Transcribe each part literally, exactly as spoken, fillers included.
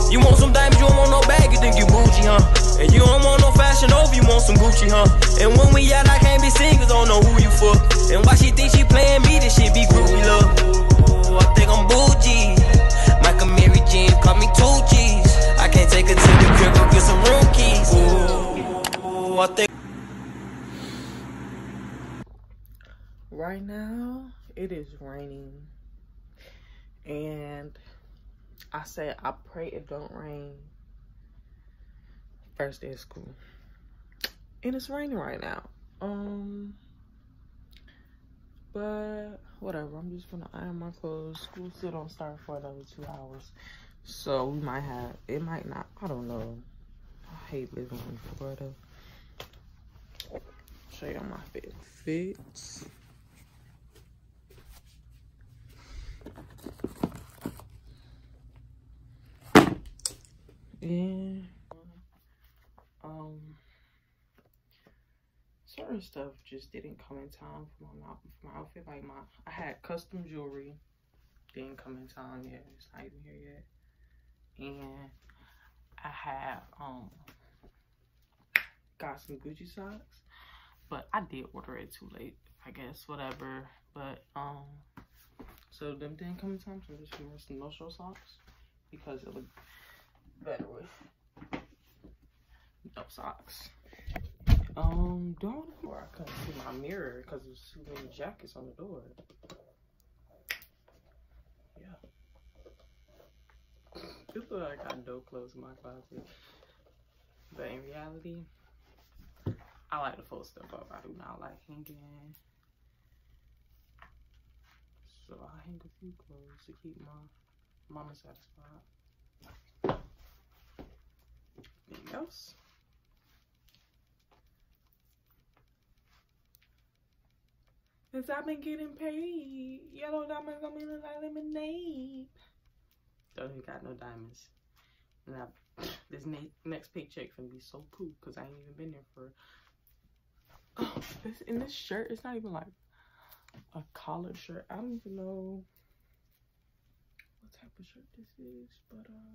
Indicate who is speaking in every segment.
Speaker 1: You want some diamonds, you don't want no bag, you think you bougie, huh? And you don't want no fashion over, you want some Gucci, huh? And when we out, I can't be seen, cause I don't know who you for. And why she think she playing me, this shit be groovy, love. Ooh, I think I'm bougie. Michael Mary Jean, call me two G's. I can't take her to the crib, go get some room keys. Ooh, I think.
Speaker 2: Right now, it is raining. And I said, I pray it don't rain first day of school. And it's raining right now. Um, but whatever, I'm just gonna iron my clothes. School still don't start for another two hours. So we might have, it might not, I don't know. I hate living in Florida. Show you my fit. Fits. And um certain stuff just didn't come in time for my for my outfit. Like my I had custom jewelry, didn't come in time yet. It's not even here yet. And I had um got some Gucci socks, but I did order it too late, I guess, whatever. But um so them didn't come in time, so I'm just gonna wear some no-show socks because it looked better with no socks. Um, do I want to I couldn't see my mirror because there's too many jackets on the door. Yeah. It look like I got no clothes in my closet. But in reality, I like to fold stuff up. I do not like hanging. So I hang a few clothes to keep my mama satisfied. Anything else? Cause I've been getting paid. Yellow diamonds on me look like lemonade. Don't even got no diamonds. And I, this ne next paycheck finna be so poop because I ain't even been there for. Oh, this in this shirt, it's not even like a collared shirt. I don't even know what type of shirt this is, but uh.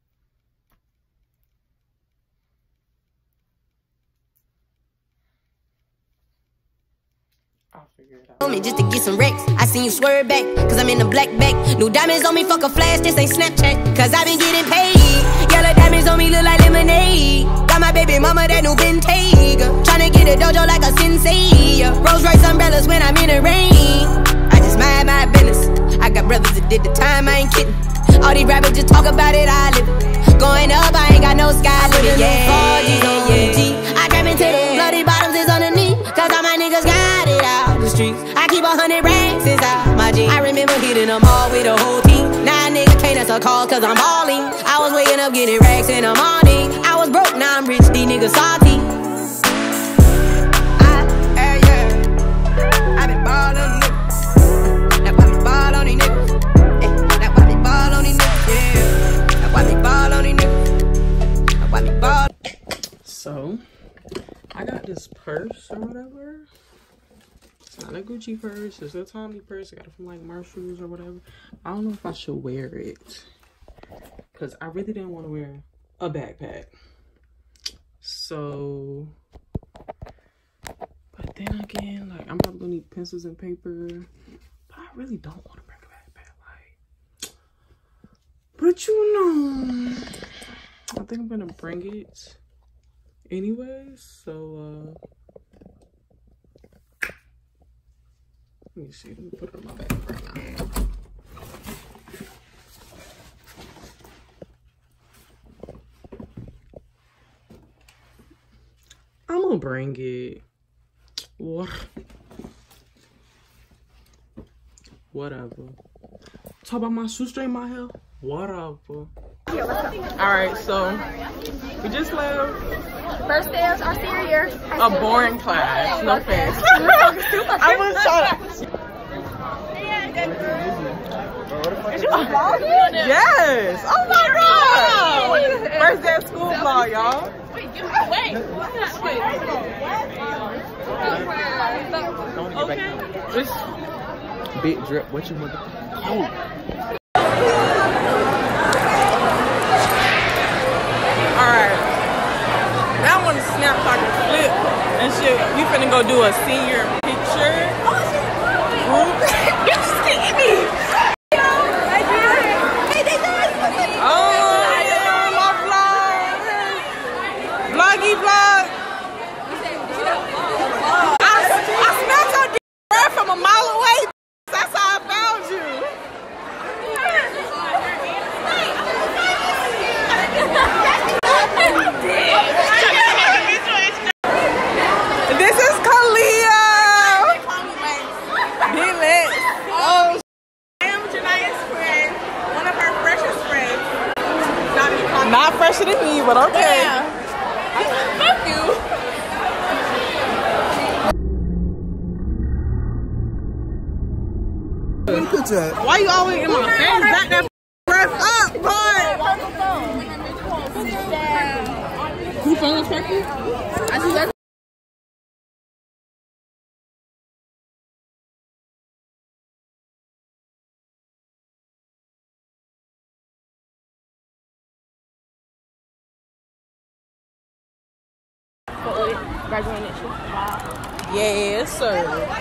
Speaker 2: I'll figure it out.
Speaker 3: On me just to get some wrecks. I seen you swerve back, cause I'm in the black back. New diamonds on me, fuck a flash, this ain't Snapchat. Cause I been getting paid. Yellow diamonds on me look like lemonade. Got my baby mama that new Bentayga. Tryna get a dojo like a sensei. Rolls Royce umbrellas when I'm in the rain. I just mind my business. I got brothers that did the time, I ain't kidding. All these rappers just talk about it, I live it. Going up, I ain't got no sky limit. Yeah, yeah, yeah. I trap into the bloody bottoms is underneath. Cause all my niggas got it out the streets. I keep a hundred racks inside my jeans. I remember hitting them all with the whole team. Now a nigga can't answer calls cause I'm balling. I was waking up getting racks in the morning. I was broke, now I'm rich, these niggas salty. I, hey, yeah. I been ballin' niggas. That's why we ball on these niggas. Hey, that's why we ball on these niggas. Yeah. That's why we ball on these niggas. That's why we ball.
Speaker 2: So I got this purse or whatever. It's not a Gucci purse, it's a Tommy purse. I got it from like Marshalls or whatever. I don't know if I should wear it because I really didn't want to wear a backpack. So, but then again, like I'm probably gonna need pencils and paper, but I really don't want to bring a backpack. Like, but you know, I think I'm gonna bring it anyways. So, uh. Let me see, let me put it in my bag right now. I'm gonna bring it. What? Whatever. Talk about my shoestring, my hair. Whatever. Alright, so we just left.
Speaker 4: First day of our senior year.
Speaker 2: A boring class, no offense. I was trying to. Is you vlogging? Yes! Oh my god! First day of school vlog, y'all.
Speaker 4: Wait, wait.
Speaker 2: Okay. This big drip. What you want? Oh. gonna do a senior picture group. You see me? Oh, yeah, my vlog. Vloggy vlog. I, I smelled your d breath from a mile away. That's how I found you. This is Kalia. Be lit. Oh, I am Jania's friend, one of her freshest friends. Not, Not fresher than me, but okay. Yeah. Fuck you. Why you always in my face? Back that breath up, boy. Who phone was turkey? I see that. Graduating next year. Wow. Yes, sir.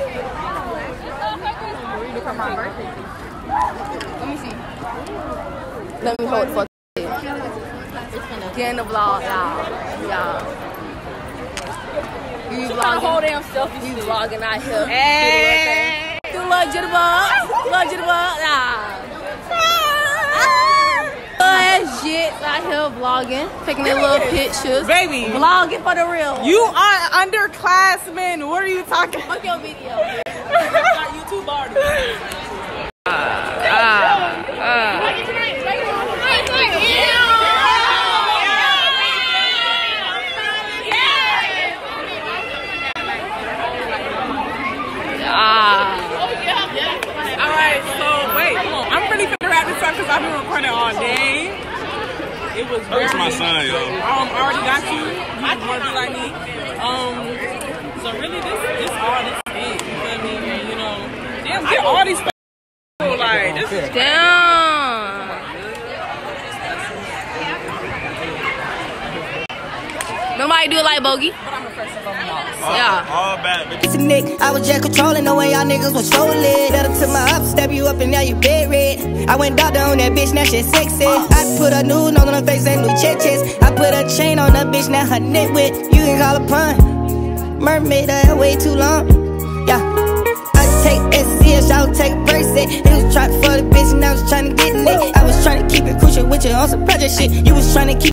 Speaker 2: Let me see. Let me hold for get in the vlog, y'all. Y'all. You vlogging? Whole damn selfie. You vlogging out here. Hey. Do a little jitterbug. Little jitterbug. Nah. Ass shit out here vlogging, taking their little pictures. Baby. Vlogging for the real. You are underclassmen. What are you talking about? Fuck your video. YouTube artist. Ah, ah, ah. Alright, so wait, I'm really finna wrap this up because I've been recording all day. It was very That's my son, yo. Um, I already got you. You want to be like me. Um, so really this this all this is, you feel me? And you know, damn, get all these people like this is damn. Nobody do it like Bogey. Yeah. All bad, bitch.
Speaker 3: Nick, I was just controlling the way y'all niggas was trolling. Better to my up, step you up and now you bed red. I went doctor on that bitch, now she sexy. I put a new nose on her face and new check chest. I put a chain on that bitch, now her neck wet. You can call a pun. Mermaid, her way too long. Yeah. I take S C S, y'all take a person. It was trying for the bitch and I was trying to get in it. I was trying to keep it crucial with you on some project shit. You was trying to keep